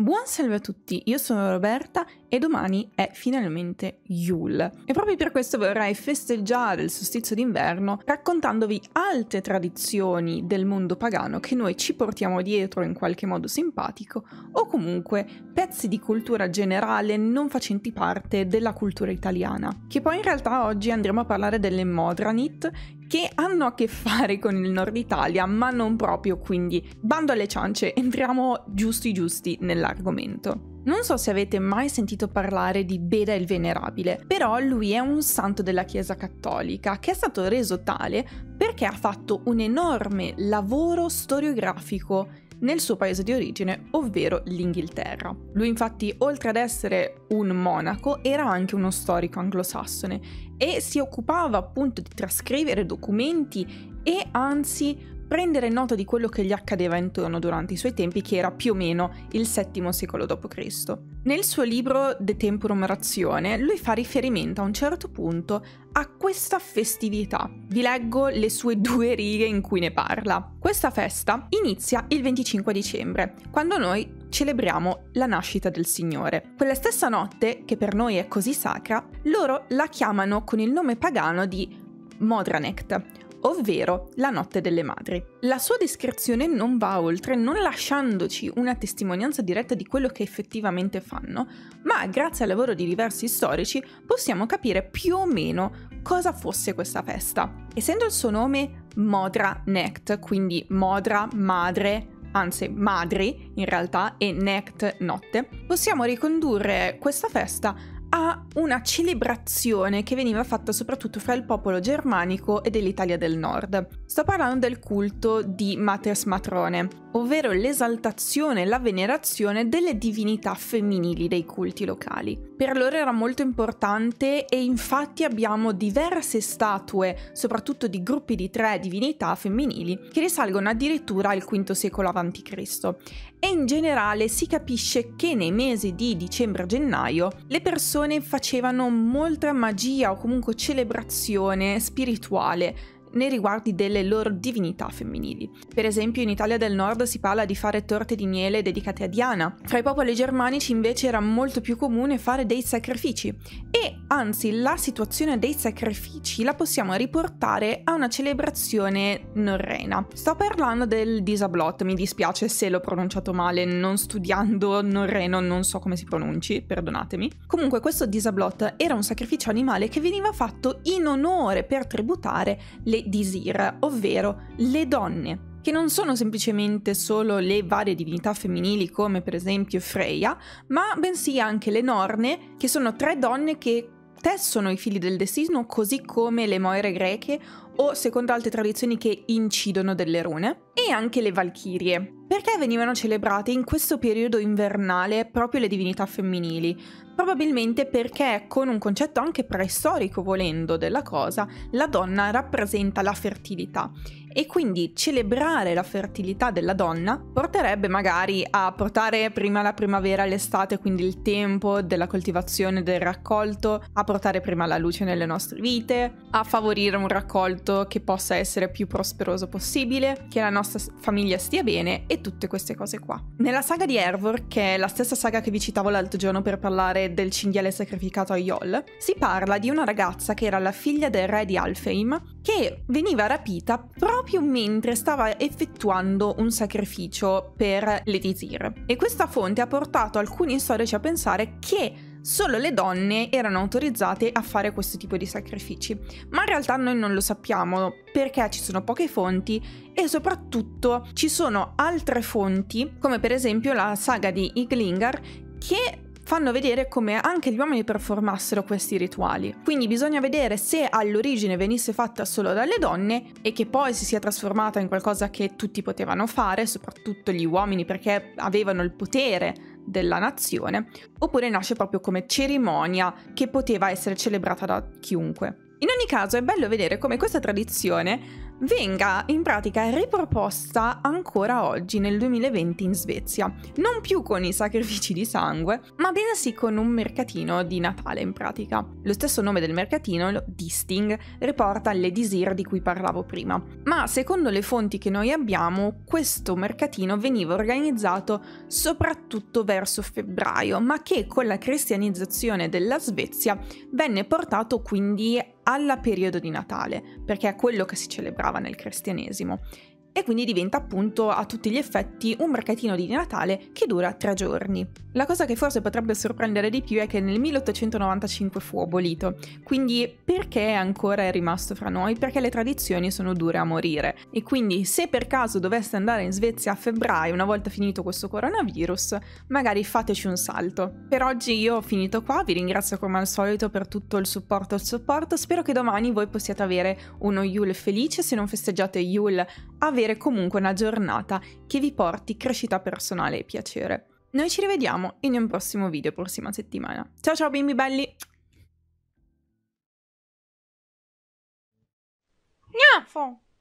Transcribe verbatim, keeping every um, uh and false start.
Buon salve a tutti, io sono Roberta e domani è finalmente Yule e proprio per questo vorrei festeggiare il solstizio d'inverno raccontandovi altre tradizioni del mondo pagano che noi ci portiamo dietro in qualche modo simpatico o comunque pezzi di cultura generale non facenti parte della cultura italiana, che poi in realtà oggi andremo a parlare delle Modranit che hanno a che fare con il nord Italia ma non proprio, quindi bando alle ciance, entriamo giusti giusti nell'argomento. Non so se avete mai sentito parlare di Beda il Venerabile, però lui è un santo della Chiesa Cattolica che è stato reso tale perché ha fatto un enorme lavoro storiografico nel suo paese di origine, ovvero l'Inghilterra. Lui infatti, oltre ad essere un monaco, era anche uno storico anglosassone e si occupava appunto di trascrivere documenti e anzi prendere nota di quello che gli accadeva intorno durante i suoi tempi, che era più o meno il settimo secolo dopo Cristo. Nel suo libro De Temporum Ratione, lui fa riferimento a un certo punto a questa festività. Vi leggo le sue due righe in cui ne parla. Questa festa inizia il venticinque dicembre, quando noi celebriamo la nascita del Signore. Quella stessa notte, che per noi è così sacra, loro la chiamano con il nome pagano di Modranect, ovvero la notte delle madri. La sua descrizione non va oltre, non lasciandoci una testimonianza diretta di quello che effettivamente fanno, ma grazie al lavoro di diversi storici possiamo capire più o meno cosa fosse questa festa. Essendo il suo nome Modranect, quindi Modra, madre, anzi madri in realtà, e Nect, notte, possiamo ricondurre questa festa a una celebrazione che veniva fatta soprattutto fra il popolo germanico e dell'Italia del Nord. Sto parlando del culto di Matres Matrone, ovvero l'esaltazione e la venerazione delle divinità femminili dei culti locali. Per loro era molto importante e infatti abbiamo diverse statue, soprattutto di gruppi di tre divinità femminili, che risalgono addirittura al quinto secolo avanti Cristo. E in generale si capisce che nei mesi di dicembre-gennaio le persone facevano molta magia o comunque celebrazione spirituale nei riguardi delle loro divinità femminili. Per esempio in Italia del Nord si parla di fare torte di miele dedicate a Diana. Fra i popoli germanici invece era molto più comune fare dei sacrifici e anzi la situazione dei sacrifici la possiamo riportare a una celebrazione norrena. Sto parlando del Disablot, mi dispiace se l'ho pronunciato male, non studiando norreno non so come si pronunci, perdonatemi. Comunque questo Disablot era un sacrificio animale che veniva fatto in onore per tributare le Disir, ovvero le donne, che non sono semplicemente solo le varie divinità femminili come per esempio Freya, ma bensì anche le Norne, che sono tre donne che tessono i fili del destino, così come le Moire greche o, secondo altre tradizioni, che incidono delle rune, e anche le Valchirie. Perché venivano celebrate in questo periodo invernale proprio le divinità femminili? Probabilmente perché, con un concetto anche preistorico volendo della cosa, la donna rappresenta la fertilità e quindi celebrare la fertilità della donna porterebbe magari a portare prima la primavera all'estate, quindi il tempo della coltivazione e del raccolto, a portare prima la luce nelle nostre vite, a favorire un raccolto che possa essere più prosperoso possibile, che la nostra famiglia stia bene e tutte queste cose qua. Nella saga di Eivor, che è la stessa saga che vi citavo l'altro giorno per parlare del cinghiale sacrificato a Yol, si parla di una ragazza che era la figlia del re di Alfheim che veniva rapita proprio mentre stava effettuando un sacrificio per le Disir. E questa fonte ha portato alcuni storici a pensare che solo le donne erano autorizzate a fare questo tipo di sacrifici, ma in realtà noi non lo sappiamo perché ci sono poche fonti e soprattutto ci sono altre fonti, come per esempio la saga di Iglingar, che fanno vedere come anche gli uomini performassero questi rituali. Quindi bisogna vedere se all'origine venisse fatta solo dalle donne e che poi si sia trasformata in qualcosa che tutti potevano fare, soprattutto gli uomini perché avevano il potere della nazione, oppure nasce proprio come cerimonia che poteva essere celebrata da chiunque. In ogni caso è bello vedere come questa tradizione venga in pratica riproposta ancora oggi nel duemilaventi in Svezia, non più con i sacrifici di sangue, ma bensì con un mercatino di Natale in pratica. Lo stesso nome del mercatino, lo Disting, riporta l'Edisir di cui parlavo prima, ma secondo le fonti che noi abbiamo questo mercatino veniva organizzato soprattutto verso febbraio, ma che con la cristianizzazione della Svezia venne portato quindi alla periodo di Natale, perché è quello che si celebrava nel cristianesimo. E quindi diventa appunto a tutti gli effetti un mercatino di Natale che dura tre giorni. La cosa che forse potrebbe sorprendere di più è che nel milleottocentonovantacinque fu abolito, quindi perché ancora è rimasto fra noi? Perché le tradizioni sono dure a morire, e quindi se per caso doveste andare in Svezia a febbraio, una volta finito questo coronavirus, magari fateci un salto. Per oggi io ho finito qua, vi ringrazio come al solito per tutto il supporto e il supporto, spero che domani voi possiate avere uno Yule felice, se non festeggiate Yule avere comunque una giornata che vi porti crescita personale e piacere. Noi ci rivediamo in un prossimo video, prossima settimana. Ciao ciao bimbi belli! Gnafo!